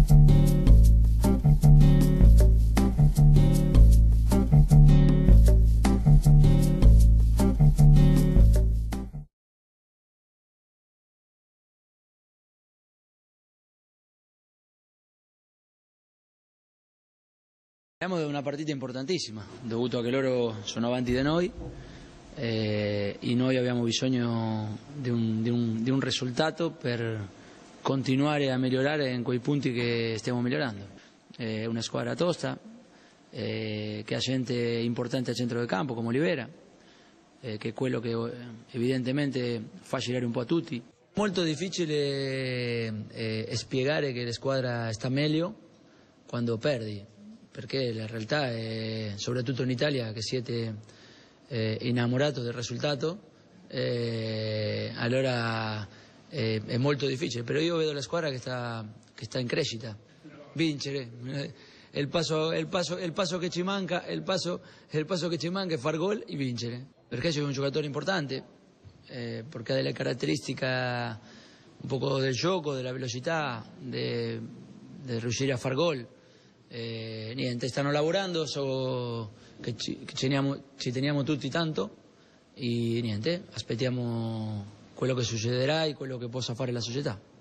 Parliamo di una partita importantissima, dovuto a che loro sono avanti da noi e noi abbiamo bisogno di un risultato per continuare a migliorare in quei punti che stiamo migliorando. È una squadra tosta, che ha gente importante al centro del campo come Olivera, che è quello che evidentemente fa girare un po' a tutti. Molto difficile spiegare che la squadra sta meglio quando perdi, perché la realtà è, soprattutto in Italia, che siete innamorati del risultato, allora è molto difficile, però io vedo la squadra che sta in crescita. Vincere, il passo che ci manca, il passo che ci manca è far gol e vincere, perché soy un giocatore importante, perché ha delle caratteristiche un poco del gioco, della velocità, di riuscire a far gol. Niente, stanno lavorando, so che ci teniamo tutti tanto e niente, aspettiamo quello che succederà e quello che possa fare la società.